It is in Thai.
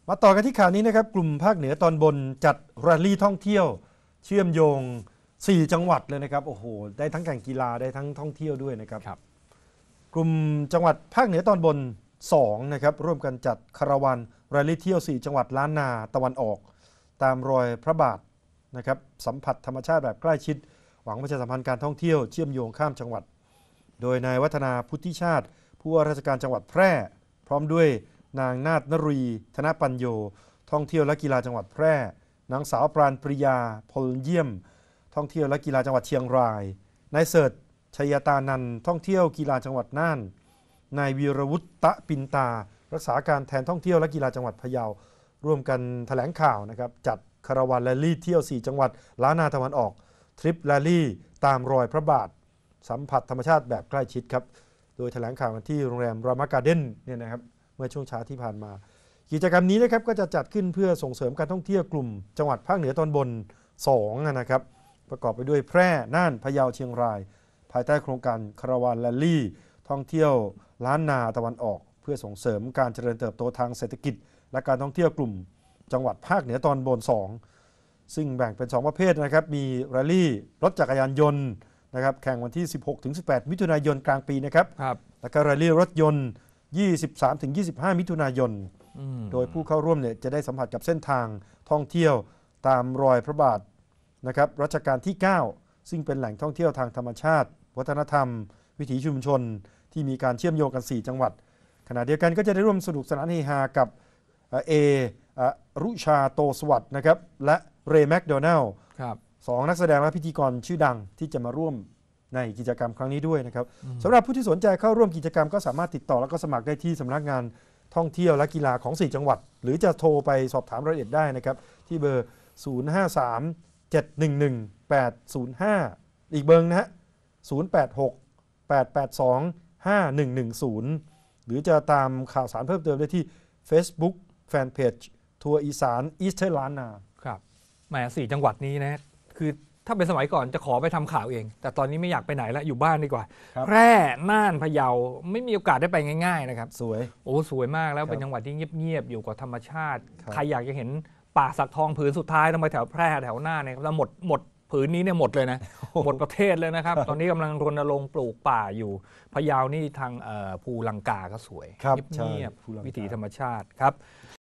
มาต่อกันที่ข่าวนี้นะครับกลุ่มภาคเหนือตอนบนจัดแรลลี่ท่องเที่ยวเชื่อมโยง4จังหวัดเลยนะครับโอ้โหได้ทั้งแข่งกีฬาได้ทั้งท่องเที่ยวด้วยนะครับกลุ่มจังหวัดภาคเหนือตอนบน2นะครับร่วมกันจัดคาราวานแรลลี่เที่ยว4จังหวัดล้านนาตะวันออกตามรอยพระบาทนะครับสัมผัสธรรมชาติแบบใกล้ชิดหวังประชาสัมพันธ์การท่องเที่ยวเชื่อมโยงข้ามจังหวัดโดยนายวัฒนาพุทธิชาติผู้ว่าราชการจังหวัดแพร่พร้อมด้วยนางนาฏนรีธนปัญโยท่องเที่ยวและกีฬาจังหวัดแพร่นางสาวปราณปริยาพลเยี่ยมท่องเที่ยวและกีฬาจังหวัดเชียงรายนายเสิร์ชชัยตานันท์ท่องเที่ยวกีฬาจังหวัดน่านนายวีรวุฒิตะปินตารักษาการแทนท่องเที่ยวและกีฬาจังหวัดพะเยาร่วมกันแถลงข่าวนะครับจัดคาราวานแรลลี่เที่ยว4จังหวัดล้านนาตะวันออกทริปแรลลี่ตามรอยพระบาทสัมผัสธรรมชาติแบบใกล้ชิดครับโดยแถลงข่าวกันที่โรงแรมรามการ์เด้นเนี่ยนะครับเมื่อช่วงเช้าที่ผ่านมากิจกรรมนี้นะครับก็จะจัดขึ้นเพื่อส่งเสริมการท่องเที่ยวกลุ่มจังหวัดภาคเหนือตอนบน2นะครับประกอบไปด้วยแพร่น่านพะเยาเชียงรายภายใต้โครงการคาราวานแรลลี่ท่องเที่ยวล้านนาตะวันออกเพื่อส่งเสริมการเจริญเติบโตทางเศรษฐกิจและการท่องเที่ยวกลุ่มจังหวัดภาคเหนือตอนบน2ซึ่งแบ่งเป็น2ประเภทนะครับมีแรลลี่รถจักรยานยนต์นะครับแข่งวันที่ 16-18 มิถุนายนกลางปีนะครับแล้วก็แรลลี่รถยนต์ 23-25 มิถุนายนโดยผู้เข้าร่วมเนี่ยจะได้สัมผัสกับเส้นทางท่องเที่ยวตามรอยพระบาทนะครับรัชกาลที่ 9 ซึ่งเป็นแหล่งท่องเที่ยวทางธรรมชาติวัฒนธรรมวิถีชุมชนที่มีการเชื่อมโยงกัน4จังหวัดขณะเดียวกันก็จะได้ร่วมสนุกสนานเฮฮากับรุชาโตสวัสด์นะครับและเรย์แมคโดนัลด์2นักแสดงและพิธีกรชื่อดังที่จะมาร่วมในกิจกรรมครั้งนี้ด้วยนะครับสำหรับผู้ที่สนใจเข้าร่วมกิจกรรมก็สามารถติดต่อแล้วก็สมัครได้ที่สำนักงานท่องเที่ยวและกีฬาของ4จังหวัดหรือจะโทรไปสอบถามรายละเอียดได้นะครับที่เบอร์ 053-711-805 อีกเบอร์นะฮะ 086-882-5110 หรือจะตามข่าวสารเพิ่มเติมได้ที่ Facebook Fanpage ทัวร์อีสานอีสเทิร์นล้านนาครับแหม4จังหวัดนี้นะคือถ้าเป็นสมัยก่อนจะขอไปทำข่าวเองแต่ตอนนี้ไม่อยากไปไหนแล้วอยู่บ้านดีกว่าแพร่น่านพะเยาไม่มีโอกาสได้ไปง่ายๆนะครับสวยสวยมากแล้วเป็นจังหวัดที่เงียบๆอยู่กับธรรมชาติใครอยากจะเห็นป่าสักทองผืนสุดท้ายต้องไปแถวแพร่แถวน่านเนี่ยแล้วหมดผืนนี้เนี่ยหมดเลยนะหมดประเทศเลยนะครับตอนนี้กำลังรณรงค์ปลูกป่าอยู่พะเยานี่ทางภูลังกาก็สวยเงียบๆวิถีธรรมชาติครับ